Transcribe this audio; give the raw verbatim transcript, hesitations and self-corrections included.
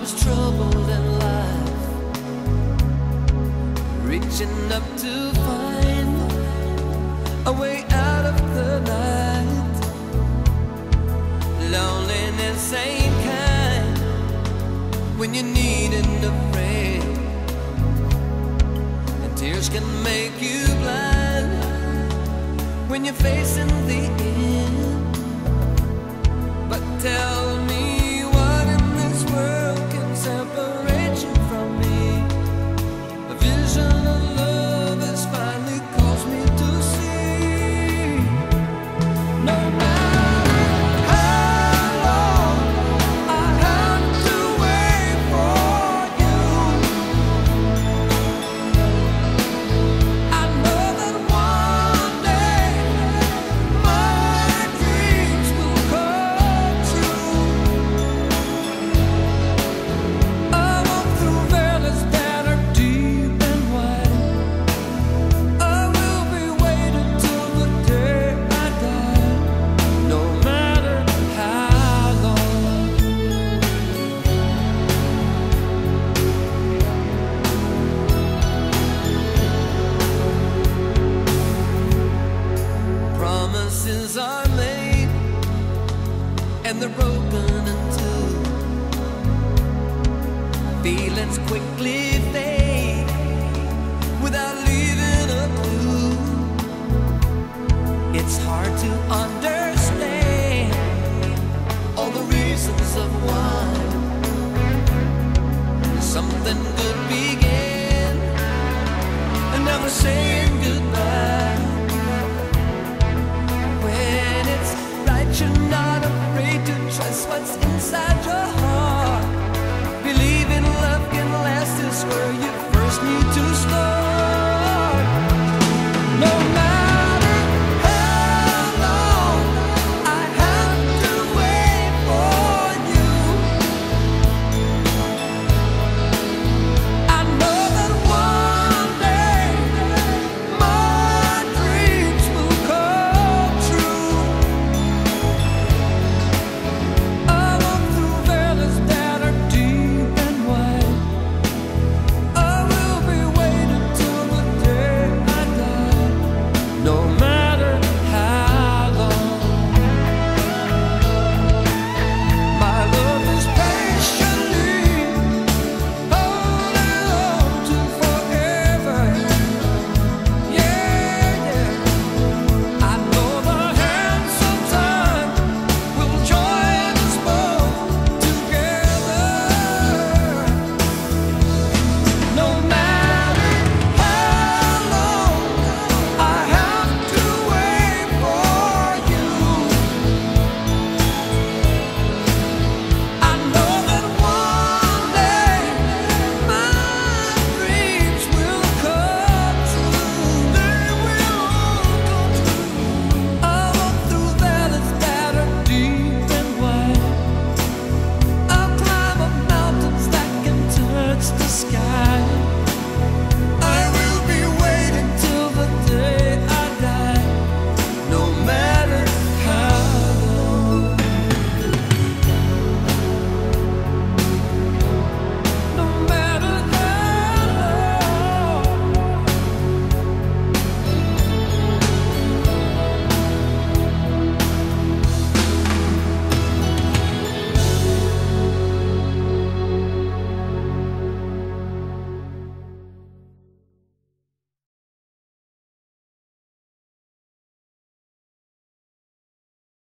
was troubled in life, reaching up to find a way out of the night. Loneliness ain't kind when you're needing a friend, and tears can make you blind when you're facing the end. But tell me, what in this world can separate you from me? A vision of love has finally caused me to see. No matter how long I have to wait for you, I know that one day my dreams will come true. I walk through valleys that are deep and wide. I will be waiting till the day I die, no matter how long. Promises are made and they're broken in two. Feelings quickly fade without leaving a clue. It's hard to understand all the reasons of why something good began and never say